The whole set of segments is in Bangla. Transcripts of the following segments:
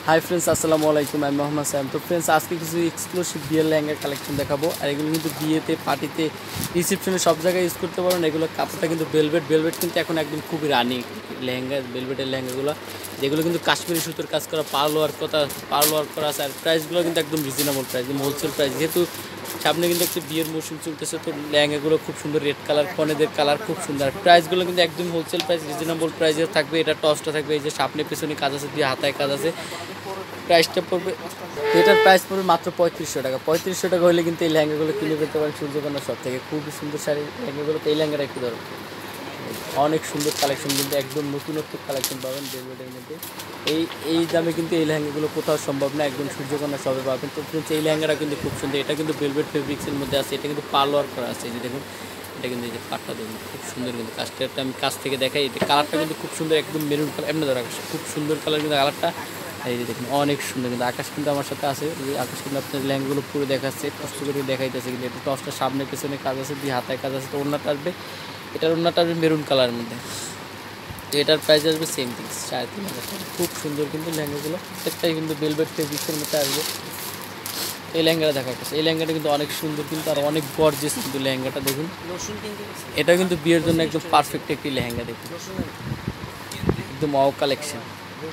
হাই ফ্রেন্ডস, আসসালামু আলাইকুম। আমি মোহাম্মদ সাইম। তো ফ্রেন্ডস, আজকে কিছু এক্সক্লুসিভ বিয়ের লেহেঙ্গার কালেকশন দেখাবো। আর এগুলো কিন্তু বিয়েতে, পার্টিতে, রিসেপশনে সব জায়গায় ইউজ করতে পারবেন। এগুলো কাপড়টা কিন্তু ভেলভেট কিন্তু এখন একদম খুবই রানি লেহেঙ্গা, ভেলভেটের লেহেঙ্গাগুলো, যেগুলো কিন্তু কাশ্মীরি সুতোর কাজ করা, পার্ল ওয়ার্ক করা আছে। আর প্রাইসগুলো কিন্তু একদম রিজনেবল প্রাইস, হোলসেল প্রাইস। যেহেতু সামনে কিন্তু একটা বিয়ের মৌসুম চলতেছে, তো লেহেঙ্গাগুলো খুব সুন্দর, রেড কালার, কনেদের কালার খুব সুন্দর। আর প্রাইসগুলো কিন্তু একদম হোলসেল প্রাইস, রিজনেবল প্রাইসে থাকবে। এটা টসটা থাকবে, এই যে সামনে পেছনে কাজ আছে, দিয়ে হাতায় কাজ আছে। প্রাইসটা পড়বে, এটার প্রাইস পড়বে মাত্র 3500 টাকা। 3500 টাকা হলে কিন্তু এই লেহেঙ্গাগুলো কিনে পেতে পারেন সূর্যকন্যা শপ থেকে। খুবই সুন্দর শাড়ি লেহেঙ্গাগুলোতে এই লেহেঙ্গাটা একটু দরকার। অনেক সুন্দর কালেকশন, কিন্তু একদম নতুনত্ব কালেকশন পাবেন ভেলভেটের মধ্যে। এই দামে কিন্তু এই লেহেঙ্গাগুলো কোথাও সম্ভব না, একদম সূর্যকন্যা শপে পাবেন। তো এই লেহেঙ্গাটা কিন্তু খুব সুন্দর। এটা কিন্তু ভেলভেট ফেব্রিক্সের মধ্যে আছে। এটা কিন্তু পার্ল ওয়ার্ক করা আছে। এই যে দেখুন, এটা কিন্তু এই যে পাটটা দেখুন খুব সুন্দর, কিন্তু কাজটা আমি কাছ থেকে দেখাই। এটা কালারটা কিন্তু খুব সুন্দর, একদম মেরুন কালার, এমনি ধরা খুব সুন্দর কালার কিন্তু কালারটা। এই যে দেখুন অনেক সুন্দর, কিন্তু আকাশ কিন্তু আমার সাথে আছে। এই আকাশ কিন্তু আপনার লেহেঙ্গাগুলো পুরো দেখাচ্ছে, কষ্ট করে দেখাইতেছে। কিন্তু এটা টসটা সামনে পেছনে কাজ আছে, দিয়ে হাতায় কাজ আছে। তো ওড়নাটা আসবে, এটার ওড়নাটা আসবে মেরুন কালারের মধ্যে। তো এটার প্রাইস আসবে সেম থিংস, 3500 টাকা। খুব সুন্দর কিন্তু লেহেঙ্গাগুলো, প্রত্যেকটাই কিন্তু ভেলভেট ফেব্রিক্সের মধ্যে আসবে। এই লেহেঙ্গাটা দেখার কাছে, এই লেহেঙ্গাটা কিন্তু অনেক সুন্দর, কিন্তু আর অনেক গর্জিয়াস কিন্তু লেহেঙ্গাটা দেখুন। এটা কিন্তু বিয়ের জন্য একদম পারফেক্ট একটি লেহেঙ্গা দেখুন, একদম ওয়াও কালেকশন,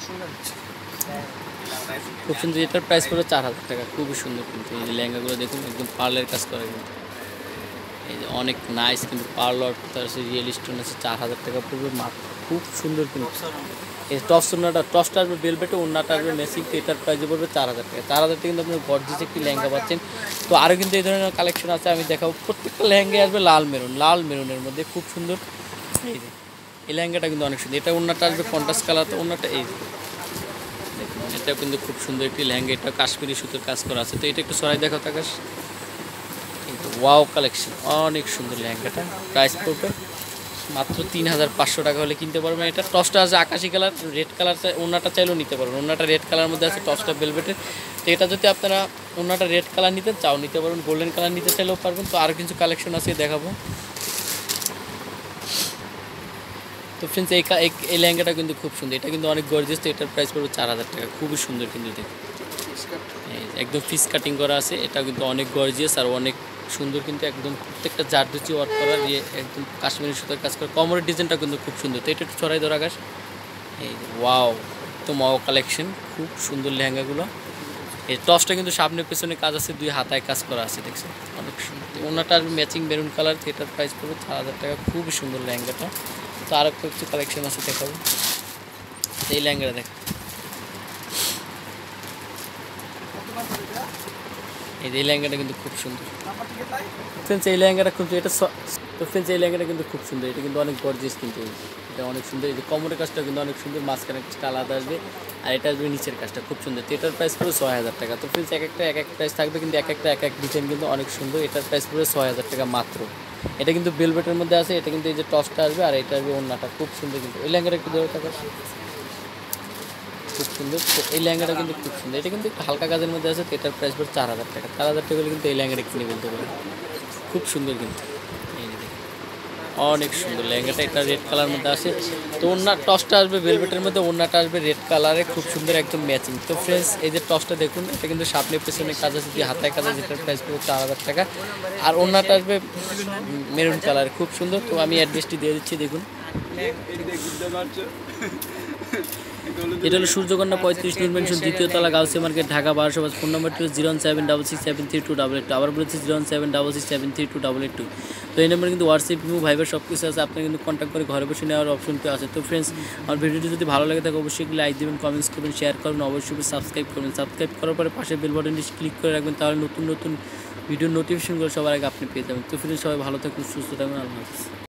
খুব সুন্দর। এটার প্রাইস পড়বে 4000 টাকা। খুবই সুন্দর কিন্তু এই যে লেহেঙ্গাগুলো দেখুন, একদম পার্লের কাজ করা কিন্তু। এই যে অনেক নাইস কিন্তু পার্ল ওয়ার্ক, তার সাথে রিয়েল স্টোন আছে। 4000 টাকা পড়বে মাত্র। খুব সুন্দর কিন্তু এই টসটা আসবে ভেলভেটে, ওড়নাটা আসবে ম্যাচিং। তো এটার প্রাইস পড়বে 4000 টাকা। 4000 টাকা কিন্তু আপনার গর্জিয়াস একটি লেহেঙ্গা পাচ্ছেন। তো আরও কিন্তু এই ধরনের কালেকশন আছে, আমি দেখাবো। প্রত্যেকটা লেহেঙ্গায় আসবে লাল মেরুনের মধ্যে, খুব সুন্দর। এই যে এই লেহেঙ্গাটা কিন্তু অনেক সুন্দর। এটা ওড়নাটা আসবে কন্ট্রাস্ট কালার। তো ওড়নাটা এই যে দেখুন, এটা কিন্তু খুব সুন্দর একটি লেহেঙ্গা। এটা কাশ্মীরি সুতোর কাজ করা আছে। তো এটা একটু সরাই দেখাও আকাশ। ওয়াও কালেকশন, অনেক সুন্দর লেহেঙ্গাটা। প্রাইস পড়বে মাত্র 3500 টাকা হলে কিনতে পারবেন। এটা টসটা আছে আকাশি কালার, রেড কালার, ওড়নাটা চাইলেও নিতে পারবেন। ওড়নাটা রেড কালার মধ্যে আছে, টসটা ভেলভেটের। তো এটা যদি আপনারা ওড়নাটা রেড কালার নিতে চাও নিতে পারবেন, গোল্ডেন কালার নিতে চাইলেও পারবেন। তো আরও কিছু কালেকশন আছে, দেখাবো। তো ফ্রেন্ডস, এই লেহেঙ্গাটা কিন্তু খুব সুন্দর, এটা কিন্তু অনেক গর্জিয়াস। তো এটার প্রাইস পড়বে 4000 টাকা। খুবই সুন্দর কিন্তু দেখুন, একদম ফিস কাটিং করা আছে। এটা কিন্তু অনেক গর্জিয়াস আর অনেক সুন্দর, কিন্তু একদম প্রত্যেকটা জারদুচি ওয়ার্ক করা, দিয়ে একদম কাশ্মীরি সুতার কাজ করা। কমরের ডিজাইনটা কিন্তু খুব সুন্দর। তো এটা একটু ছড়াই ধরা আকাশ। এই ওয়াও, একদম ওয়াও কালেকশন, খুব সুন্দর লেহেঙ্গাগুলো। এই টসটা কিন্তু সামনে পেছনে কাজ আছে, দুই হাতায় কাজ করা আছে, দেখছেন অনেক সুন্দর। ওনাটা আসবে ম্যাচিং মেরুন কালার। এটার প্রাইস পড়বে 4000 টাকা। খুবই সুন্দর লেহেঙ্গাটা। তো আর একটা কিছু কালেকশন আছে, দেখাবো। এই লেহেঙ্গাটা দেখ, এই লেহেঙ্গাটা কিন্তু খুব সুন্দর। ফ্রেন্ডস, এই লেহেঙ্গাটা খুব এটা তো ফ্রেন্ডস, এই লেহেঙ্গাটা কিন্তু খুব সুন্দর। এটা কিন্তু অনেক গর্জিয়াস কিন্তু, এটা অনেক সুন্দর। এই যে কোমরের কাজটা কিন্তু অনেক সুন্দর, মাঝখানে কাজটা আলাদা আসবে, আর এটা আসবে নিচের কাজটা খুব সুন্দর। তো এটার প্রাইস পড়বে 6000 টাকা। তো ফ্রেন্ডস, এক এক প্রাইস থাকবে, কিন্তু এক এক ডিজাইন কিন্তু অনেক সুন্দর। এটার প্রাইস পড়বে 6000 টাকা মাত্র। এটা কিন্তু ভেলভেটের মধ্যে আছে। এটা কিন্তু এই যে টসটা আসবে, আর এটা আসবে ওড়নাটা খুব সুন্দর কিন্তু। এই লেহেঙ্গাটা একটু ধরে থাকা খুব সুন্দর। তো এই লেহেঙ্গাটা কিন্তু খুব সুন্দর, এটা কিন্তু একটু হালকা কাজের মধ্যে আছে। তো এটার প্রাইস পড়বে 4000 টাকা। 4000 টাকা হলে কিন্তু এই লেহেঙ্গাটা কিনে বলতে পারেন। খুব সুন্দর কিন্তু, এই যে অনেক সুন্দর লেহেঙ্গাটা। এটা রেড কালার মধ্যে আছে। তো ওড়নার টসটা আসবে ভেলভেটের মধ্যে, ওড়নাটা আসবে রেড কালারে, খুব সুন্দর, একদম ম্যাচিং। তো ফ্রেন্ডস, এই যে টসটা দেখুন, এটা কিন্তু সামনে পেছনে কাজ আছে, দিয়ে হাতায় কাজ আছে। এটার প্রাইস পড়বে 4000 টাকা। আর ওড়নাটা আসবে মেরুন কালার, খুব সুন্দর। তো আমি অ্যাড্রেসটি দিয়ে দিচ্ছি, দেখুন। এটা হলো সূর্যকন্যা 35 নূর মেনশন, দ্বিতীয় তলা, গাউসিয়া মার্কেট, ঢাকা 1200। ফোন নাম্বারটি হলো 01766732882। আবার বলেছি 01766732882। তো এই নাম্বারে কিন্তু হোয়াটসঅ্যাপ, ইমো, ভাইবার সব কিছু আছে। আপনি কিন্তু কন্ট্যাক্ট করে ঘরে বসে নেওয়ার অপশনটি আছে। তো ফ্রেন্ডস, আমার ভিডিওটি যদি ভালো লাগে থাকে অবশ্যই লাইক দেবেন, কমেন্টস করবেন, শেয়ার করবেন, অবশ্যই সাবস্ক্রাইব করবেন। সাবস্ক্রাইব করার পরে পাশে বেল বাটনটি ক্লিক করে রাখবেন, তাহলে নতুন নতুন ভিডিও নোটিফিকেশনগুলো সবার আগে আপনি পেয়ে যাবেন। তো ফ্রেন্ডস, সবাই ভালো থাকুন, সুস্থ থাকুন, আল্লাহ হাফেজ।